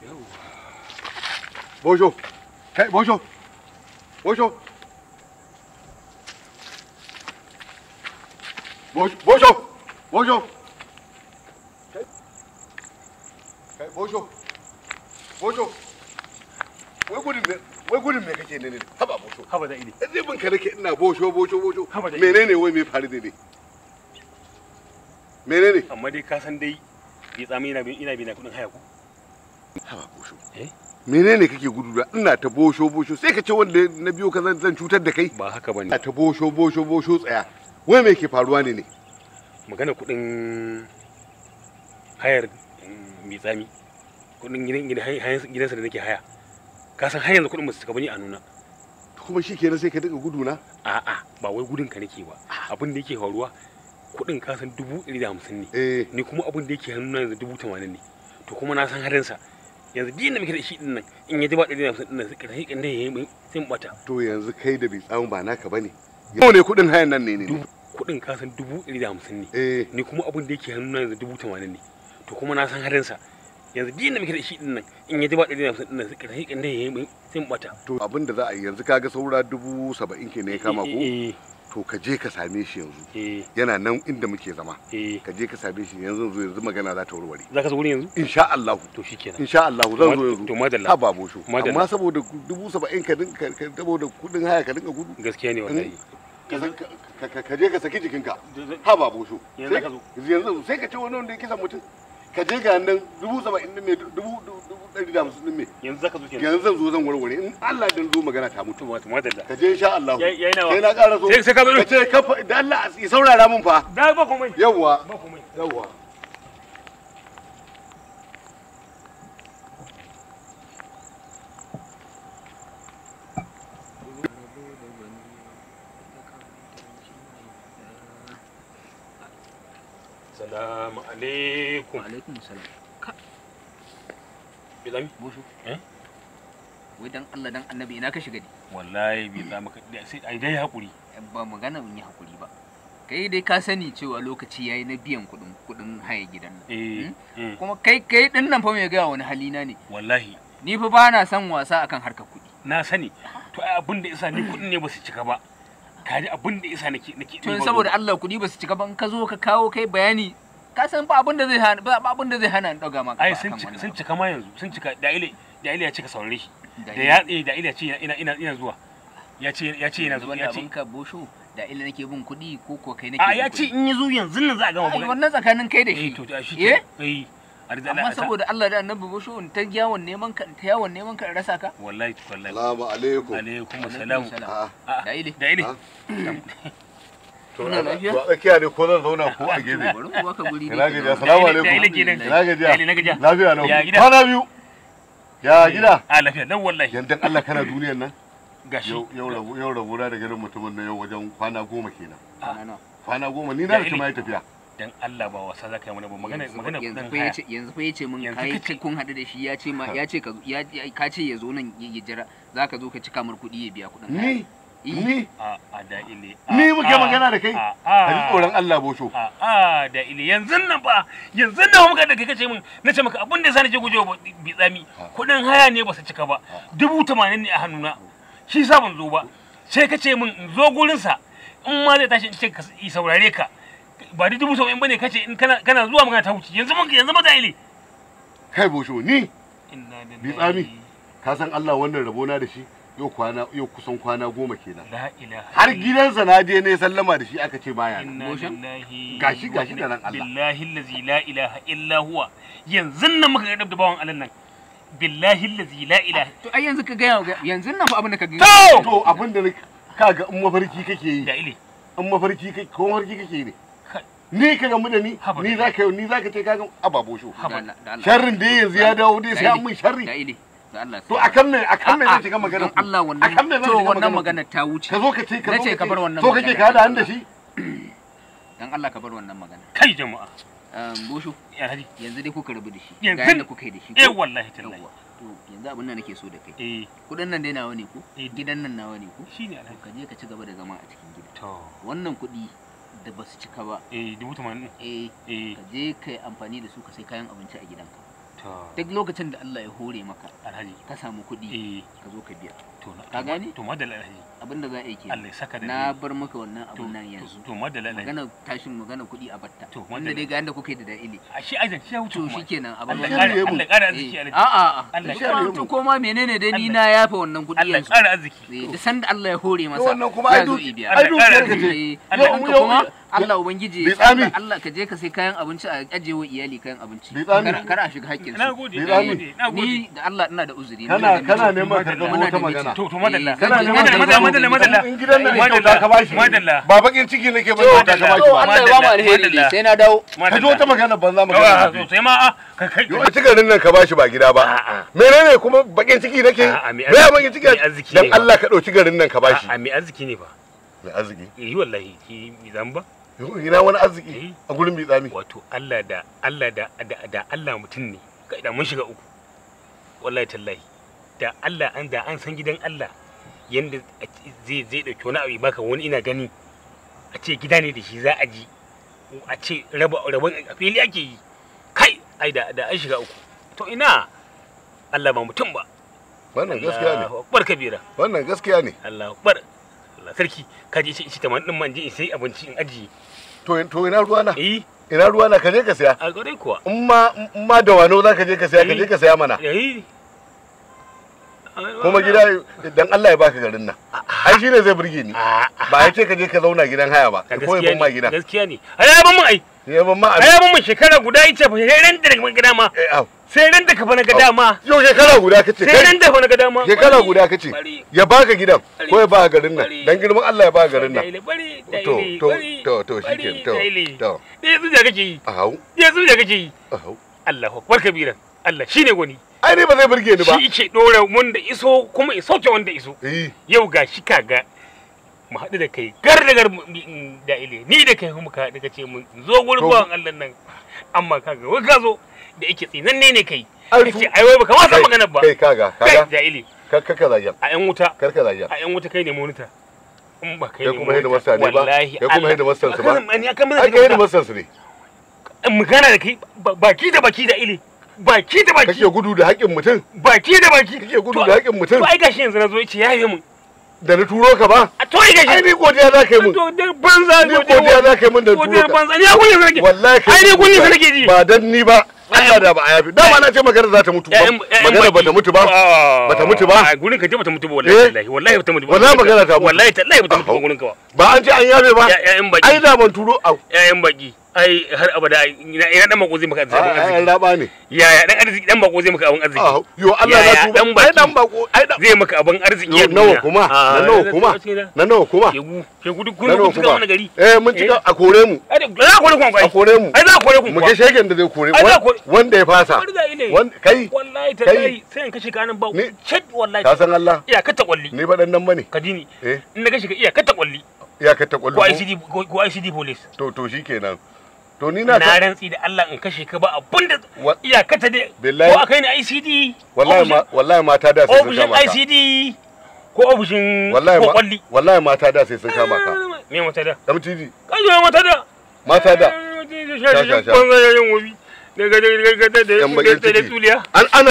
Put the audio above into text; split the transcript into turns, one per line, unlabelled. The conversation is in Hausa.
Bosho, kai Bosho, Bosho, Bosho, Bosho, kai Bosho, Bosho, wai gudun me kake ne? Haba Bosho.
Haba da ile.
Zai bin ka nake ina Bosho. Menene wai me faru ne? Menene?
Amma dai ka san dai bi tsami ina bi na kudin haya ku.
Haba Bosho. Menene kake gudu da ina ta Bosho sai ka ce wanda na biyo ka zan cutar da kai?
Ba haka bane.
Ina ta Bosho tsaya. Wai me ke faruwa ne?
Magana kudin hayar bi tsami. Kudin gidansa da nake haya. Ka san har yanzu kudin musu cika bane a nuna.
Kuma shikenan sai ka dinga gudu na?
A'a, ba wai gudun ka nake ba. Abin da yake faruwa kudin ka san 150
ne.
Ni kuma abin da yake hannuna yanzu 80 ne. To kuma na san harin sa. Yanzu din da muke da shi din nan in ya ji ba 150 din nan sai kan dai yayi sai bata.
To yanzu kai da bai tsamu ba naka bane. Yau ne kudin hayan nan ne.
Kudin ka san 150 ne. Ni kuma abin da yake hannuna yanzu 80 ne. To kuma na san harin sa. Yanzu din da muke da shi din nan in ya ji ba 150 din nan sai kan dai yayi sai bata.
To abin da za a yi yanzu kaga saura 70 ke ne ya kama ko? To ka je ka same shi yanzu. Yana nan inda muke zama. Ka je ka same shi yanzu magana za ta warware.
Za ka zo wurin yanzu?
Insha Allah.
To shikenan.
Insha Allah zan zo yanzu.
To madalla.
Ha ba Bosho. Amma saboda 70 ka dinka saboda kudin haya ka dinka gudu.
Gaskiya ne wallahi.
Ka je ka saki jikinka. Ha ba Bosho.
Yanzu ka zo.
Yanzu sai ka ce wani wanda ya kisa mutum. Ka je ga nan 70 din ne 150 din ne.
Yanzu zaka zo kenan.
Yanzu zan zo zan warware in Allah dan zo magana ta mutu.
Madalla.
Ka je insha Allah.
Yayi nawa.
Sai na ƙara so.
Sai ka zo.
Ka ce ka da Allah ya saurara mun fa.
Da ba komai.
Yawwa.
Ba komai.
Yawwa.
Assalamu alaikum.
Wa alaikum salam.
Bilami?
Bosho.
wai dan Allah dan annabi ina ka shiga ne
wallahi bai za maka sai ai dai hakuri
ba magana mun yi hakuri ba kai dai ka sani cewa lokaci yayi na biyan kudin haye gidan nan kuma kai din nan fa mai ga wani halina ne
wallahi
ni fa ba na son wasa akan harkar kudi
na sani to ai abin da isa ni kudin ne ba su cika ba kaji abin da isa nake
to saboda Allah kudi ba su cika ba in ka zo ka kawo kai bayani ka san ba abin da zai hana ba abin da zai hana in dauga maka
ai sun cika ma yanzu sun cika da ile ya cika saurare shi da ya da ile ya ce ina zuwa ya ce yana zuwa ya ce
ka bosho da ile nake bin kudi ko kai nake
a ya ce in yazo yanzu nan za a gama
magana wannan tsakanin kai da shi
to shi
amma saboda Allah da Annabi bosho in ta yawon neman ka rasa ka
wallahi
assalamu alaikum
assalam
da ile
to na tsakiya ne ko zan zauna ko a gefe
bari ku baka guri
ne assalamu alaikum ina gajiya lafiya lau
ya gida
kwana biyu ya gida
a lafiya dan wallahi
yandan Allah kana duniyar nan
gashi
yau rabu da garin mutumin nan yau wajen kwana 10 kenan kwana 10 ni na da mai tafiya
dan Allah ba wasa zaka yi mana ba magana
yanzu fa yace mun kai kun hadu da shi yace ka ce ya zo nan ya jira zaka zo ka cika mar kudi ya biya kudin
ni
a da ile
ni muke magana da kai a ji tsoron Allah bosho
da ile yanzu nan muka da kai kace min nace maka abin da yasa nake gujewa bi tsami kudin haya ne ba su cika ba 80 ne a hannuna shi sa ban zo ba sai kace min in zo gurin sa in ma zai tashi in ce ka saurare ka ba da 70 bane kace in kana zuwa magana ta wuce yanzu ba da ile
kai bosho ni bi tsami ka san Allah wannan rabona da shi yau kusan kwana 10 kenan har gidansa na je ne sallama da shi aka ce baya gashi da nan Allah
billahi allazi la ilaha illa huwa yanzu nan muka ga da bawan Allah nan billahi allazi la ilaha
to ai yanzu ka ga yanzu nan fa abin da ka ga
to abin da kaga in mafarki kake yi
da ile
in mafarki kake ko mafarki kake ne ni ka gamu da ni zaka ce kaga ababo sho sharrin da yanzu ya dawo dai sai an mun sharri
da ile
to akan me zai shiga magana
Allah wannan magana ta wuce
ka zo ka ce
ka bar wannan
magana to kake ka hada da shi
dan Allah ka bar wannan magana
kai jama'a
bosho yanzu dai kuka rabu da shi
ga
yanda kuka yi da shi
wallahi tallahi
to yanzu abin da nake so da kai kudin nan dai nawa ne ko gidan nan nawa ne ko
shine alhaji
ka je ka ci gaba da zama a cikin gida
to
wannan kudi da basu cika ba
80
ka je kai amfani da su ka sai kayan abinci a gidanka duk lokacin da Allah ya hore maka
alhaji
ka samu kuɗi ka zo ka biya
to
ka gane
to madalla alhaji
abinda za a yi
Allah ya saka da
na bar maka wannan abun nan yanzu
to madalla alhaji
magana tashin magana kuɗi a batta
to
wanda dai ga yanda kuke da da'ili
a shi ajin shi ya wuce
to shikenan abin
Allah ƙara arziki alhaji
Allah ƙara to koma menene dai ni na yafa wannan kuɗi
Allah ƙara arziki
da sanda Allah ya hore masa
wannan kuma ai
biya
ai dukiyar ka ce
Allah kuma Allah ubangiji Allah ka je ka sai kayan abinci a ajiye wa iyali kayan abinci kar a shiga haƙƙin su
nagode
ni da Allah ina da uzuri
kana neman ka ga wata magana
to madalla
kana neman
madalla
in gidan nan kyauta ka bashi
madalla
ba bakin ciki nake ba kyauta ka bashi ba
Allah ya ba mu alheri sai na dawo
ka ji wata magana banza magana
to sai ma ka kai
yo ci garin nan ka bashi ba gida ba menene kuma bakin ciki nake me bakin ciki dan Allah ka dauki garin nan ka bashi
a me arziki ne ba
me arziki
wallahi ki zan ba
ina wani arziki a gurin bi tsami
wato Allah da Allah mutum ne kai da mun shiga uku wallahi tallahi da Allah an san gidan Allah yanda zai dauki wani abu baka wani ina gani a ce gida ne da shi za a ji a ce rabon a fili ake yi kai ai da an shiga uku to ina Allah ba mutum ba
wannan gaskiya ne
akbar kabira
wannan gaskiya ne
Allah akbar Allah sarki kaje shi taman din manje in sai abinci in ajiye
to ina ruwa na ina ruwa na kaje ka saya
a gare kuwa
in ma da wano za ka je ka saya mana kuma gida dan Allah ya baka garin nan ai shine zai burge ni ba ya ce ka je ka zauna gidan haya ba ko ya ban ma gida
gaskiya ne ai ban mun ai
ya ban ma
ai ban mun shekara guda yace fa sai ran da gida ma sai ran da ka fa na gada ma
yau shekara guda kace
sai ran da fa na gada ma
shekara guda kace ya baka gidan ko ya baka garin nan dan girman Allah ya baka garin nan to shikenan to
yanzu da kake yi yanzu da kake yi Allahu akbar kabiran Allah shine gwani
ai ne ba zai burge ni ba
shi yake dora mun da iso kuma iso ke wanda iso yau gashi kaga mu haɗu da kai gar da ile ni da kai muka haɗu kace mun zo gurin bawan Allah nan amma kaga wai ka zo da yake tsinanne ne kai kace ai wai baka ma san magana ba
kai kaga
da ile
ka zajan
a yan wuta
kar ka zajan
a yan wuta kai ne monita in ba kai ne
kuma hidda masa ne ba kai kuma hidda masa su ba
ai
kai hidda masa su ne
mu gana da kai baki da baki da ile baki da baki
kake gudu da haƙin mutum
baki da baki
kake gudu da haƙin mutum
to ai gashi yanzu nazo yace yaye mun
da na turo ka ba
a to ai gashi
ai ni godiya za ka yi mun
to da banza
ni godiya za ka yi mun da turo ka
banza ni kunya sarki
wallahi
ai ni kunya sarki ji
ba dan ni ba Allah da ba a yafi dama na ce magana za ta mutu magana ba ta mutu ba ba ta mutu ba
a gurin ka je ba ta mutu ba wallahi wallahi ba ta mutu ba
wallahi magana ta mutu
wallahi tallahi ba ta mutu ba gurin ka
ba an ce an yafe ba ai da ban turo
ƴaƴan baki ai har abada ina dan mako zai maka abin arziki
ai raba ne
ya dan arziki dan bako zai maka abin arziki
yo Allah na tuba ai dan bako ai
zai maka abin arziki
nawa kuma na nawa kuma
ke gudu kun cika mana gari
mun cika a kore mu
za kore ku
a kore mu
ai za kore ku
mu ga shegen da zai kore wanda ya fasa kai
wallahi tallahi sai in kashe kanin ba chat wallahi
ka san Allah
iya ka ta kwalli
ni ba dan nan bane
kadini in na kashe ka iya ka ta kwalli
iya ka ta kwalli
ko ICD police
to shikenan to ni na
rantsi da Allah in kashe ka ba abun da iyakata dai ko akai ni ICD
wallahi mata da sai sun kama ka
ICD ko ofishin kwalli
wallahi mata da sai sun kama ka
me mata da
MTV
kai mata da
sha
daga da tuliya